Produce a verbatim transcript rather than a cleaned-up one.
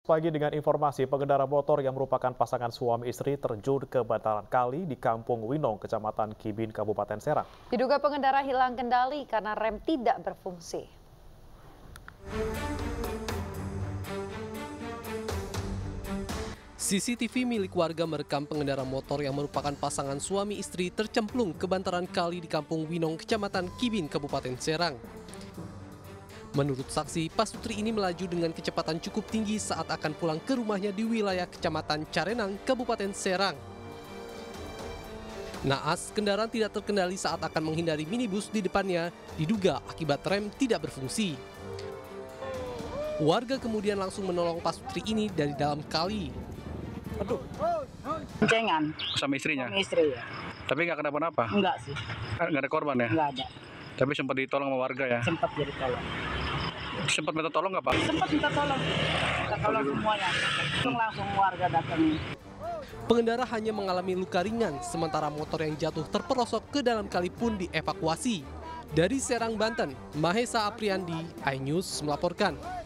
Pagi dengan informasi pengendara motor yang merupakan pasangan suami istri terjun ke bantaran kali di Kampung Winong, Kecamatan Kibin, Kabupaten Serang. Diduga pengendara hilang kendali karena rem tidak berfungsi. C C T V milik warga merekam pengendara motor yang merupakan pasangan suami istri tercemplung ke bantaran kali di Kampung Winong, Kecamatan Kibin, Kabupaten Serang. Menurut saksi, pasutri ini melaju dengan kecepatan cukup tinggi saat akan pulang ke rumahnya di wilayah Kecamatan Carenang, Kabupaten Serang. Naas, kendaraan tidak terkendali saat akan menghindari minibus di depannya, diduga akibat rem tidak berfungsi. Warga kemudian langsung menolong pasutri ini dari dalam kali. Aduh, Boncengan sama istrinya? sama istri ya. Tapi nggak kenapa-napa? Enggak sih, Nggak ada korban ya? enggak ada. Tapi sempat ditolong sama warga ya? Sempat jadi tolong. Sempat minta tolong nggak Pak? Sempat minta tolong. Minta tolong semuanya. Langsung langsung warga datang. Pengendara hanya mengalami luka ringan, sementara motor yang jatuh terperosok ke dalam kali pun dievakuasi. Dari Serang, Banten, Mahesa Apriandi, iNews melaporkan.